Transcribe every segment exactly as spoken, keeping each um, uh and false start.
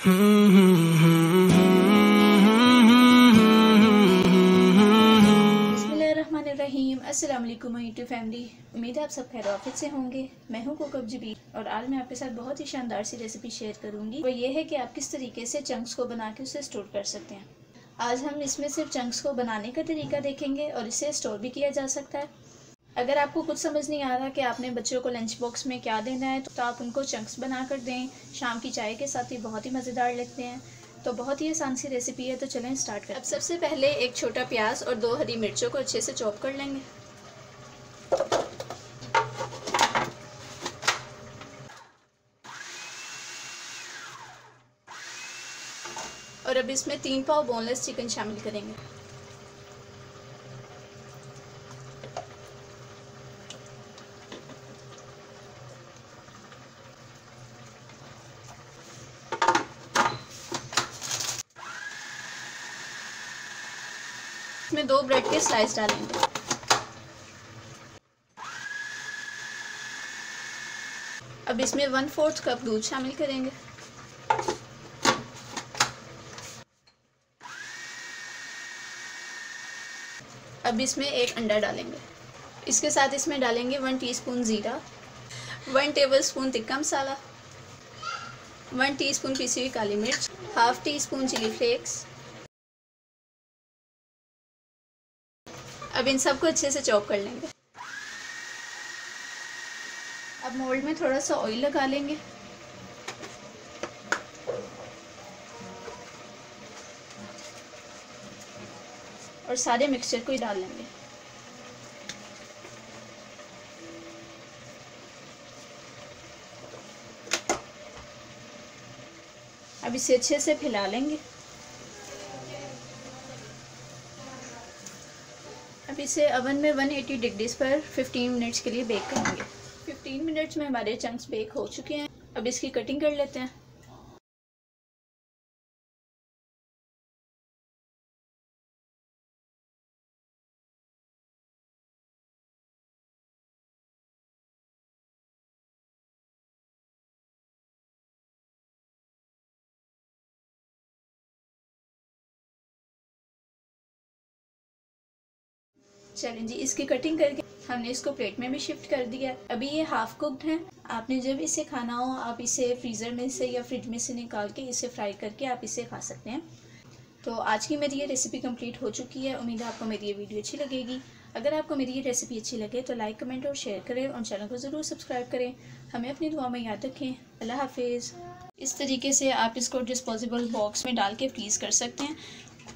बिस्मिल्लाहिर्रहमानिर्रहीम। अस्सलाम वालेकुम यूट्यूब फैमिली। उम्मीद है आप सब खैर आफियत से होंगे। मैं हूं कुक ऑफ जबीर और आज मैं आपके साथ बहुत ही शानदार सी रेसिपी शेयर करूंगी। वो ये है कि आप किस तरीके से चंक्स को बना के उसे स्टोर कर सकते हैं। आज हम इसमें सिर्फ चंक्स को बनाने का तरीका देखेंगे और इसे स्टोर भी किया जा सकता है। अगर आपको कुछ समझ नहीं आ रहा कि आपने बच्चों को लंच बॉक्स में क्या देना है तो आप उनको चंक्स बना कर दें। शाम की चाय के साथ ही बहुत ही मज़ेदार लगते हैं। तो बहुत ही आसान सी रेसिपी है, तो चलें स्टार्ट करें। अब सबसे पहले एक छोटा प्याज और दो हरी मिर्चों को अच्छे से चॉप कर लेंगे। और अब इसमें तीन पाव बोनलेस चिकन शामिल करेंगे। इसमें दो ब्रेड के स्लाइस डालेंगे। अब इसमें वन फोर्थ कप दूध शामिल करेंगे। अब इसमें एक अंडा डालेंगे। इसके साथ इसमें डालेंगे वन टीस्पून ज़ीरा, one tablespoon tikka masala, one teaspoon पिसी हुई काली मिर्च, half teaspoon chilli flakes. अब इन सबको अच्छे से चॉप कर लेंगे। अब मोल्ड में थोड़ा सा ऑयल लगा लेंगे और सारे मिक्सचर को ही डाल लेंगे। अब इसे अच्छे से फैला लेंगे। अब इसे ओवन में वन एटी डिग्रीज पर फिफ्टीन मिनट्स के लिए बेक करेंगे। फिफ्टीन मिनट्स में हमारे चंक्स बेक हो चुके हैं। अब इसकी कटिंग कर लेते हैं। चलें जी, इसकी कटिंग करके हमने इसको प्लेट में भी शिफ्ट कर दिया। अभी ये हाफ कुक्ड है। आपने जब इसे खाना हो आप इसे फ्रीज़र में से या फ्रिज में से निकाल के इसे फ्राई करके आप इसे खा सकते हैं। तो आज की मेरी ये रेसिपी कंप्लीट हो चुकी है। उम्मीद है आपको मेरी ये वीडियो अच्छी लगेगी। अगर आपको मेरी ये रेसिपी अच्छी लगे तो लाइक, कमेंट और शेयर करें और चैनल को ज़रूर सब्सक्राइब करें। हमें अपनी दुआ में याद रखें। अल्लाह हाफिज़। इस तरीके से आप इसको डिस्पोजेबल बॉक्स में डाल के फ्रीज़ कर सकते हैं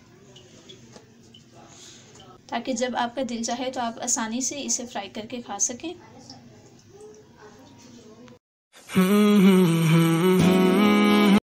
ताकि जब आपका दिल चाहे तो आप आसानी से इसे फ्राई करके खा सकें।